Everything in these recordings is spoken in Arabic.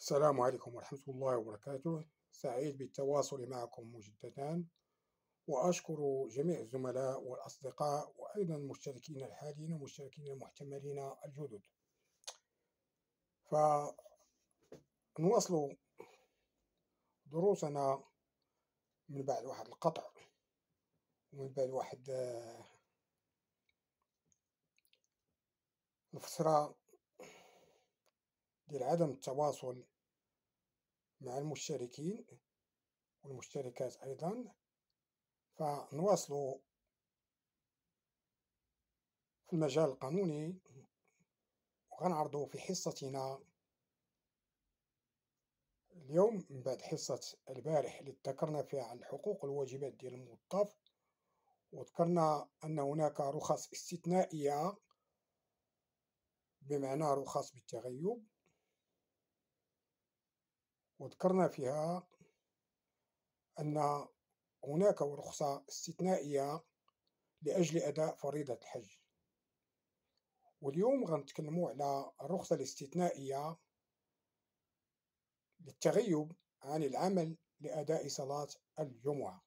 السلام عليكم ورحمة الله وبركاته. سعيد بالتواصل معكم مجددا، وأشكر جميع الزملاء والأصدقاء وأيضا المشتركين الحاليين والمشتركين المحتملين الجدد. فنواصل دروسنا من بعد واحد القطع ومن بعد واحد الفترة ديال عدم التواصل مع المشتركين والمشتركات أيضا. فنواصل في المجال القانوني، وغنعرض في حصتنا اليوم من بعد حصة البارح اللي ذكرنا فيها عن الحقوق والواجبات ديال الموظف، وذكرنا أن هناك رخص استثنائية بمعنى رخص بالتغيب، وذكرنا فيها أن هناك رخصة استثنائية لأجل أداء فريضة الحج. واليوم غنتكلموا على الرخصة الاستثنائية للتغيب عن العمل لأداء صلاة الجمعة.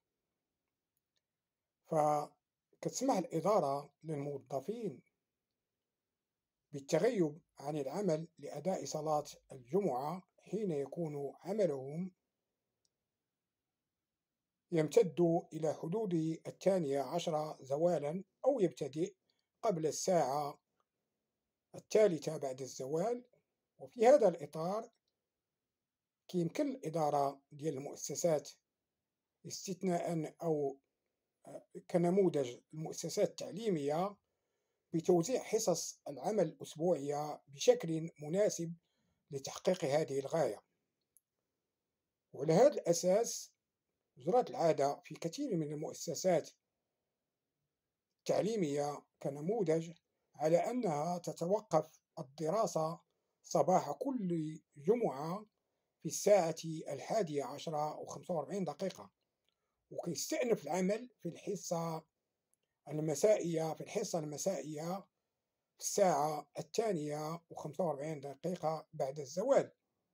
فكتسمح الإدارة للموظفين بالتغيب عن العمل لأداء صلاة الجمعة حين يكون عملهم يمتد إلى حدود 12 زوالا أو يبتدئ قبل الساعة 3 بعد الزوال. وفي هذا الإطار كيمكن الإدارة ديال المؤسسات استثناء أو كنموذج المؤسسات التعليمية بتوزيع حصص العمل الأسبوعية بشكل مناسب لتحقيق هذه الغاية. وعلى هذا الأساس جرت العادة في كثير من المؤسسات التعليمية كنموذج على أنها تتوقف الدراسة صباح كل جمعة في الساعة 11:45، وكيستأنف العمل في الحصة المسائية في الساعة 2:45 بعد الزوال.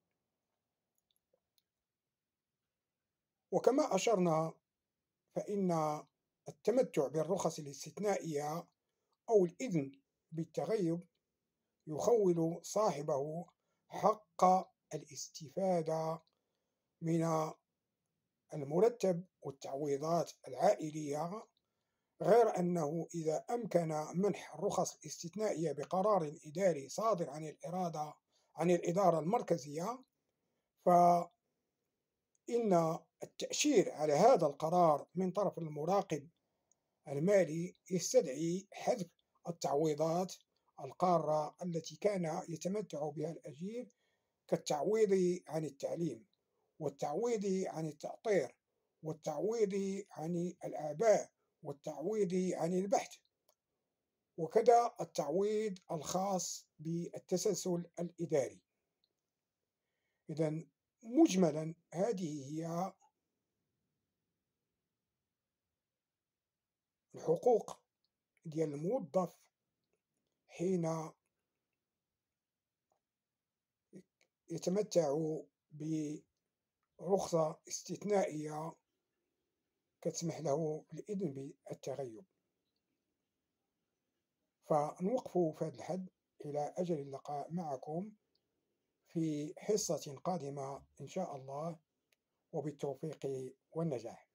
وكما أشرنا فإن التمتع بالرخص الاستثنائية أو الإذن بالتغيب يخول صاحبه حق الاستفادة من المرتب والتعويضات العائلية، غير أنه إذا أمكن منح الرخص الاستثنائية بقرار إداري صادر عن الإدارة المركزية، فإن التأشير على هذا القرار من طرف المراقب المالي يستدعي حذف التعويضات القارة التي كان يتمتع بها الأجير، كالتعويض عن التعليم، والتعويض عن التأطير، والتعويض عن الآباء، والتعويض عن البحث، وكذا التعويض الخاص بالتسلسل الإداري. إذن مجملا هذه هي الحقوق ديال الموظف حين يتمتع برخصة استثنائية كتسمح له بالإذن بالتغيب. فنوقف في هذا الحد إلى أجل اللقاء معكم في حصة قادمة إن شاء الله، وبالتوفيق والنجاح.